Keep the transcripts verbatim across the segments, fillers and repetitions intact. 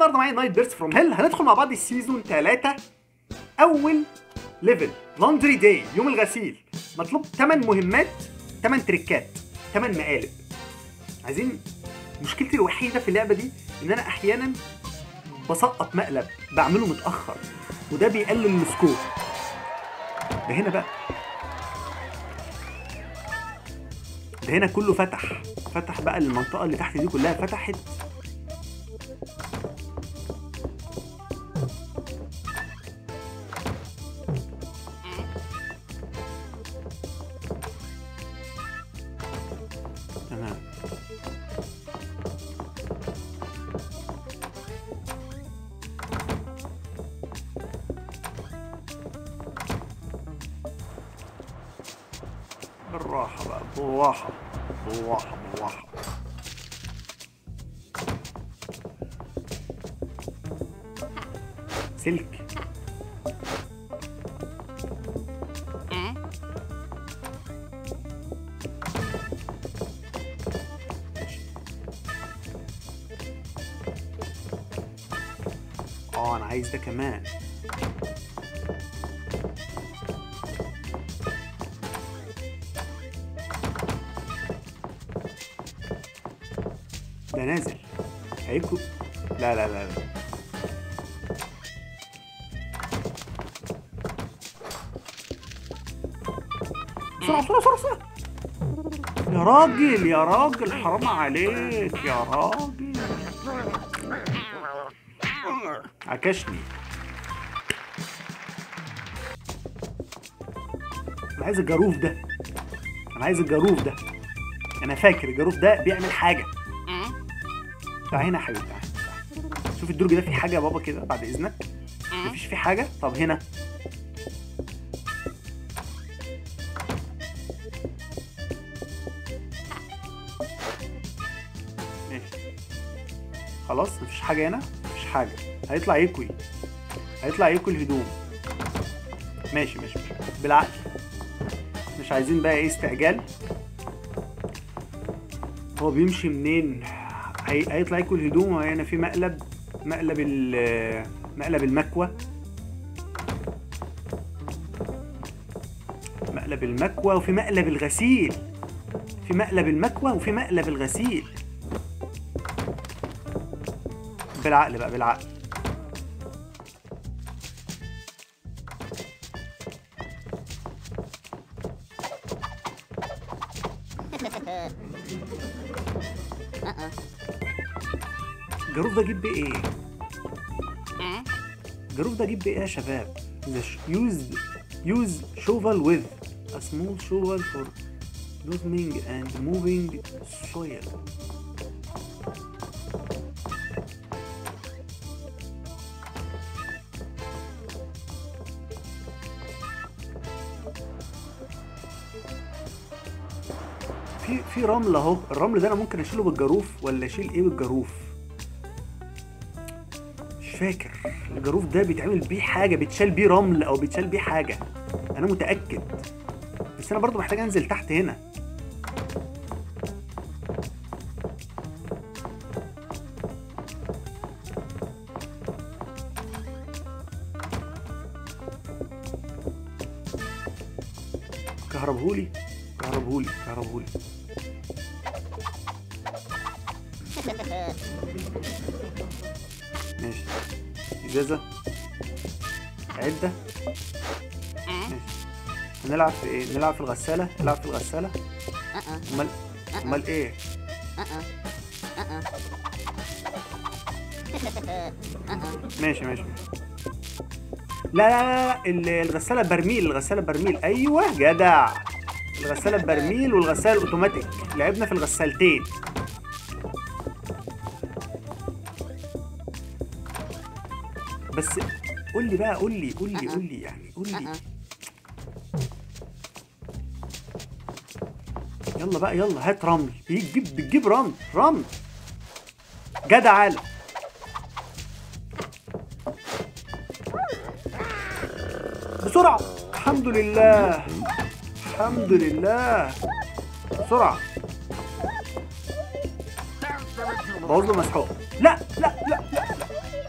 النهارده معايا نايت بيرست فروم هيل. هندخل مع بعض السيزون ثلاثة اول ليفل لاندري داي، يوم الغسيل. مطلوب ثمانية مهمات، ثمانية تريكات، ثمانية مقالب. عايزين. مشكلتي الوحيده في اللعبه دي ان انا احيانا بسقط مقلب بعمله متاخر، وده بيقلل السكور. ده هنا بقى، ده هنا كله فتح فتح بقى. المنطقه اللي تحت دي كلها فتحت. تمام. بالراحة بقى، بالراحة بالراحة بالراحة. سلك. اه انا عايز ده كمان. ده نازل هيكو. لا لا لا لا بسرعة بسرعة بسرعة بسرعة. يا راجل يا راجل حرام عليك يا راجل. عكشني. انا عايز الجاروف ده، انا عايز الجاروف ده. انا فاكر الجاروف ده بيعمل حاجة. تعال هنا يا حبيبي، تعال. شوف الدرج ده فيه حاجة يا بابا كده بعد إذنك. مفيش فيه حاجة؟ طب هنا. ماشي. خلاص مفيش حاجة هنا؟ مفيش حاجة. هيطلع يكوي. هيطلع يكوي الهدوم. ماشي ماشي ماشي. بالعقل. مش عايزين بقى إيه استعجال. هو بيمشي منين؟ هيطلع ياكل هدوم. وهنا في مقلب، مقلب ال مقلب المكوى، مقلب المكوى، وفي مقلب الغسيل. في مقلب المكوى وفي مقلب الغسيل. بالعقل بقى، بالعقل. الجاروف ده اجيب بيه ايه؟ الجاروف ده اجيب بيه ايه يا شباب؟ use use shovel with a small shovel for loosening and moving soil. في في رمل اهو. الرمل ده انا ممكن اشيله بالجاروف ولا اشيل ايه بالجاروف؟ مش فاكر. الجاروف ده بيتعمل بيه حاجه، بيتشال بيه رمل او بيتشال بيه حاجه، انا متاكد. بس انا برضو محتاج انزل تحت هنا. كهربهولي كهربهولي كهربهولي. ماشي. إجازة. عدة. ماشي. هنلعب في إيه؟ نلعب في الغسالة؟ نلعب في الغسالة؟ أمال أمال إيه؟ ماشي ماشي. لا لا لا، الغسالة برميل، الغسالة برميل. أيوه جدع. الغسالة برميل والغسالة الأوتوماتيك. لعبنا في الغسالتين. بس قول لي بقى، قول لي قول لي قول لي يعني قول لي. يلا بقى يلا، هات رمل. بتجيب بتجيب رمل رمل. جدع عالم. بسرعة. الحمد لله الحمد لله. بسرعة. بوظ له مسحوق. لا لا لا لا لا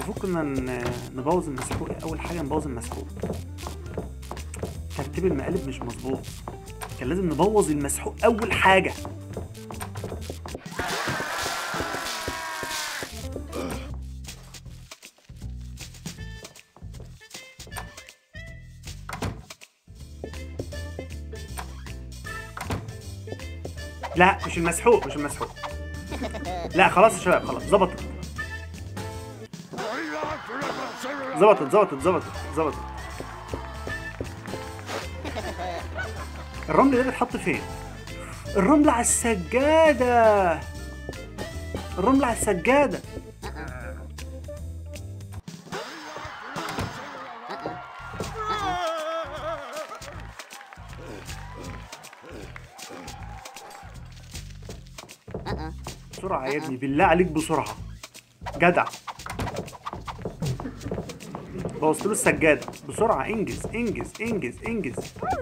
المفروض كنا نبوظ المسحوق. اول حاجه نبوظ المسحوق. ترتيب المقالب مش مظبوط، كان لازم نبوظ المسحوق اول حاجه. لا مش المسحوق، مش المسحوق. لا خلاص يا شباب، خلاص ظبطت ظبطت ظبطت ظبطت ظبطت. الرمل ده بيتحط فين؟ الرمل على السجادة. الرمل على السجادة. بسرعة يا ابني بالله عليك، بسرعة جدع. بوظت له السجادة. بسرعة انجز انجز انجز انجز.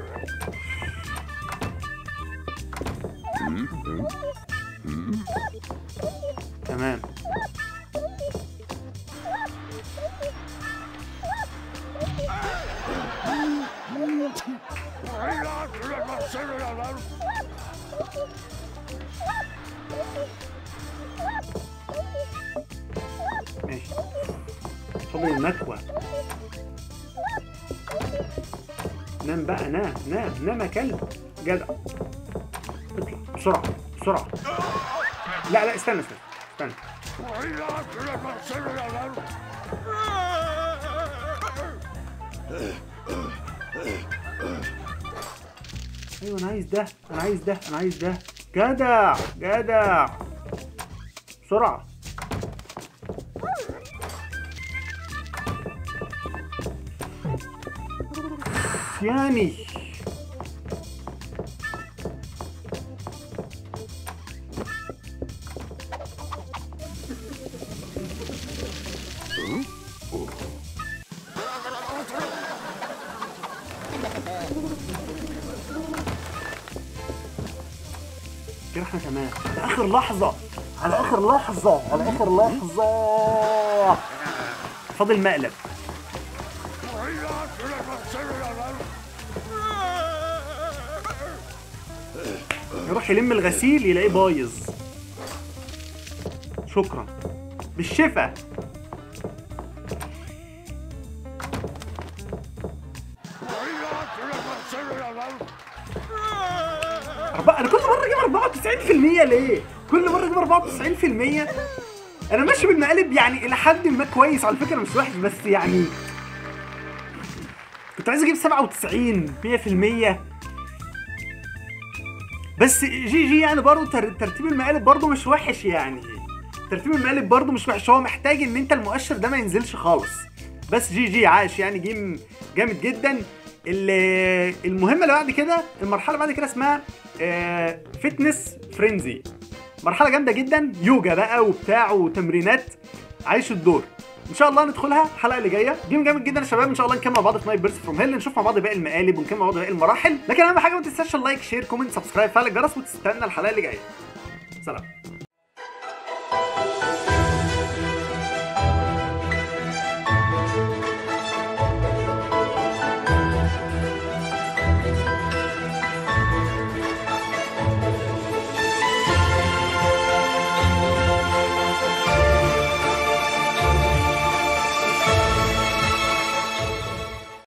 تمام. ماشي. فاضل المكوى. نام بقى، نام نام نام يا كلب جدع. اطلع بسرعة بسرعة. لا لا استنى استنى استنى. ايوه انا عايز ده، انا عايز ده، انا عايز ده. جدع جدع. بسرعة. يعني كده احنا تمام. على اخر لحظة، على اخر لحظة، على اخر لحظة. فاضل مقلب. يروح يلم الغسيل يلاقيه بايظ. شكرا بالشفا. أربعة. أنا كل مرة أجيب أربعة وتسعين في المية ليه؟ كل مرة أجيب أربعة وتسعين في المية. أنا ماشي بالمقالب يعني إلى حد ما كويس على فكرة، مش وحش، بس يعني كنت عايز أجيب سبعة وتسعين مية في المية. بس جي جي يعني برضه ترتيب المقالب برضه مش وحش يعني. ترتيب المقالب برضه مش وحش، هو محتاج إن أنت المؤشر ده ما ينزلش خالص. بس جي جي عاش يعني، جيم جامد جدا. المهمة اللي بعد كده، المرحلة بعد كده اسمها فتنس فرينزي. مرحلة جامدة جدا، يوجا بقى وبتاع وتمرينات، عايش الدور. ان شاء الله ندخلها الحلقه اللي جايه. جيم جامد جدا يا شباب. ان شاء الله نكمل مع بعض في نايت بيرست فروم هيل، نشوف مع بعض باقي المقالب ونكمل مع بعض باقي المراحل. لكن اهم حاجه ما تنساش اللايك شير كومنت سبسكرايب، فعل الجرس وتستنى الحلقه اللي جايه. سلام.